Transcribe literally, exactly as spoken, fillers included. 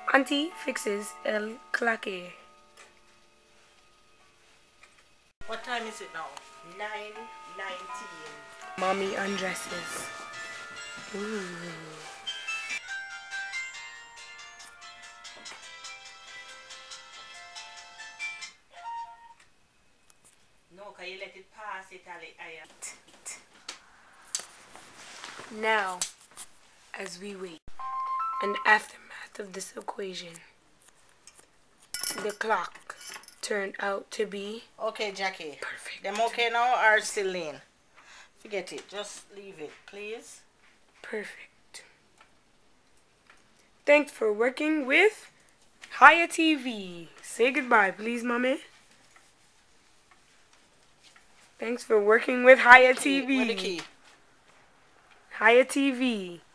Auntie fixes el claque. What time is it now? nine nineteen. Mommy undresses. Ooh. No, can you let it pass it, Ali? Now, as we wait, an aftermath of this equation, the clock turned out to be... Okay, Jackie. Perfect. Them okay now or still lean? Forget it. Just leave it, please. Perfect. Thanks for working with Aunty T V. Say goodbye, please, Mommy. Thanks for working with Aunty T V. Where the key? Aunty T V.